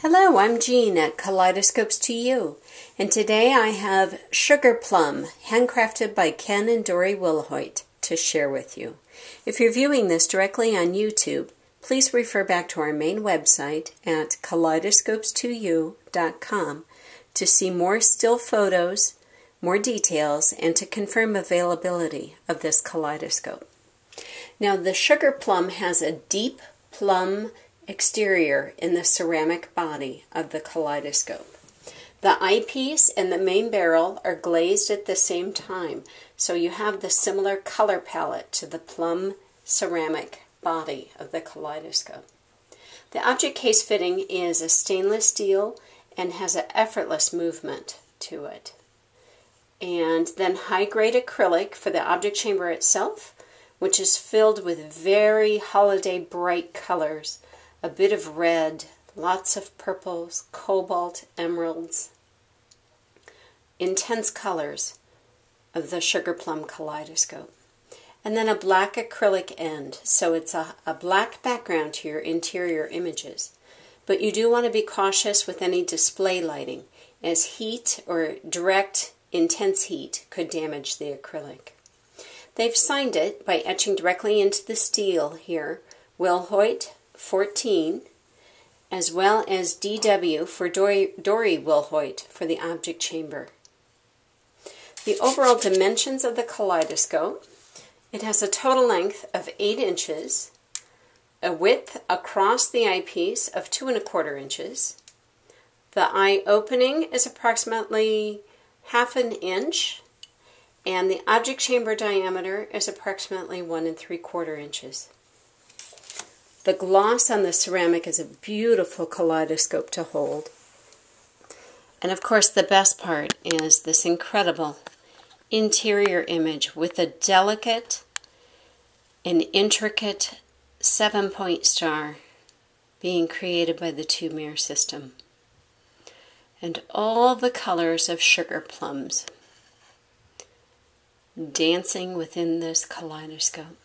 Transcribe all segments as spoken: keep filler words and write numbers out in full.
Hello, I'm Jean at Kaleidoscopes to You, and today I have Sugar Plum, handcrafted by Ken and Dore Wilhoite, to share with you. If you're viewing this directly on YouTube, please refer back to our main website at kaleidoscopes to you dot com to see more still photos, more details, and to confirm availability of this kaleidoscope. Now, the Sugar Plum has a deep plum exterior in the ceramic body of the kaleidoscope. The eyepiece and the main barrel are glazed at the same time, so you have the similar color palette to the plum ceramic body of the kaleidoscope. The object case fitting is a stainless steel and has an effortless movement to it. And then high-grade acrylic for the object chamber itself, which is filled with very holiday bright colors. A bit of red, lots of purples, cobalt, emeralds, intense colors of the Sugar Plum kaleidoscope. And then a black acrylic end, so it's a, a black background to your interior images. But you do want to be cautious with any display lighting, as heat or direct intense heat could damage the acrylic. They've signed it by etching directly into the steel here, Wilhoite fourteen, as well as D W for Dore, Dore Wilhoite for the object chamber. The overall dimensions of the kaleidoscope: it has a total length of eight inches, a width across the eyepiece of two and a quarter inches. The eye opening is approximately half an inch, and the object chamber diameter is approximately one and three quarter inches. The gloss on the ceramic is a beautiful kaleidoscope to hold. And of course, the best part is this incredible interior image with a delicate and intricate seven-point star being created by the two-mirror system. And all the colors of sugar plums dancing within this kaleidoscope.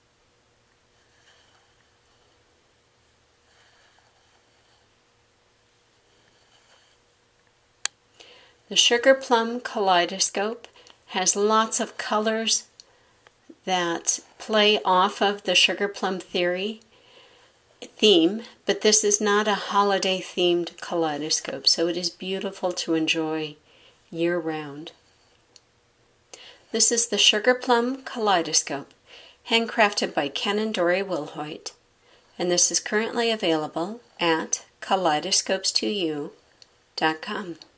The Sugar Plum kaleidoscope has lots of colors that play off of the Sugar Plum theory theme, but this is not a holiday themed kaleidoscope, so it is beautiful to enjoy year-round. This is the Sugar Plum kaleidoscope, handcrafted by Ken and Dore Wilhoite, and this is currently available at kaleidoscopes to you dot com.